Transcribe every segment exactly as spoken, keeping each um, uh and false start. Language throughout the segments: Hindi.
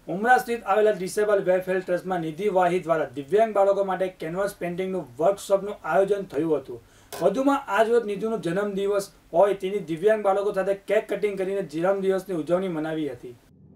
ઉમરા સ્થિત આવેલા ડિસેબલ વેલફેર ટ્રસ્ટમાં નિધિ વાહી દ્વારા દિવ્યાંગ બાળકો માટે કેનવાસ પેઇન્ટિંગનું વર્કશોપનું આયોજન થયું હતું. વધુમાં આજ રોજ નિધિનો જન્મદિવસ હોય તેની દિવ્યાંગ બાળકો સાથે કેક કટિંગ કરીને જન્મદિવસની ઉજવણી મનાવી હતી.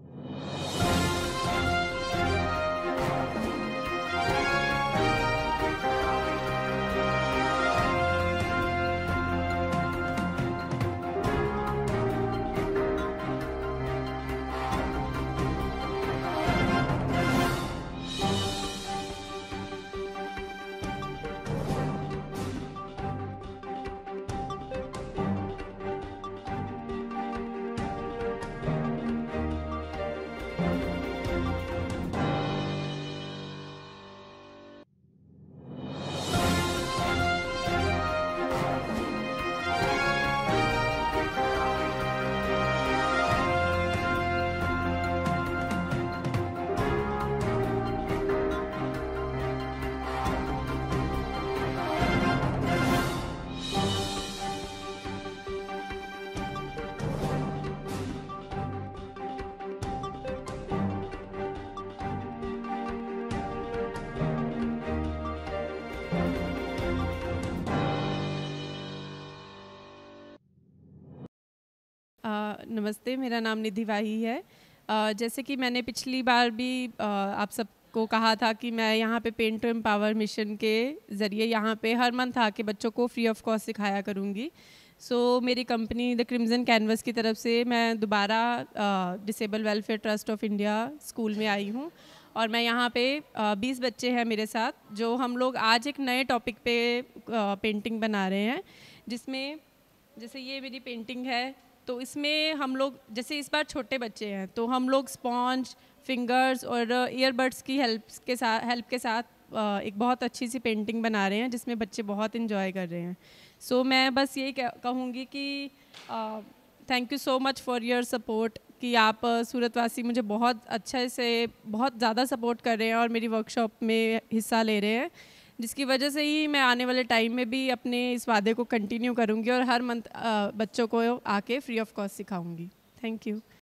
नमस्ते, मेरा नाम निधि वाही है। uh, जैसे कि मैंने पिछली बार भी uh, आप सबको कहा था कि मैं यहाँ पे पेंट टू एम्पावर मिशन के ज़रिए यहाँ पे हर मंथ आके बच्चों को फ्री ऑफ कॉस्ट सिखाया करूँगी। सो so, मेरी कंपनी द क्रिम्जन कैनवस की तरफ से मैं दोबारा disable welfare trust of India school में आई हूँ और मैं यहाँ पे बीस uh, बच्चे हैं मेरे साथ, जो हम लोग आज एक नए टॉपिक पे uh, पेंटिंग बना रहे हैं, जिसमें जैसे ये मेरी पेंटिंग है। तो इसमें हम लोग, जैसे इस बार छोटे बच्चे हैं तो हम लोग स्पॉन्ज, फिंगर्स और ईयरबड्स की हेल्प के साथ हेल्प के साथ एक बहुत अच्छी सी पेंटिंग बना रहे हैं, जिसमें बच्चे बहुत इन्जॉय कर रहे हैं। सो so, मैं बस यही कहूँगी कि thank you so much for your support, कि आप सूरतवासी मुझे बहुत अच्छे से बहुत ज़्यादा सपोर्ट कर रहे हैं और मेरी वर्कशॉप में हिस्सा ले रहे हैं, जिसकी वजह से ही मैं आने वाले टाइम में भी अपने इस वादे को कंटिन्यू करूँगी और हर मंथ बच्चों को आके फ्री ऑफ कॉस्ट सिखाऊंगी। Thank you.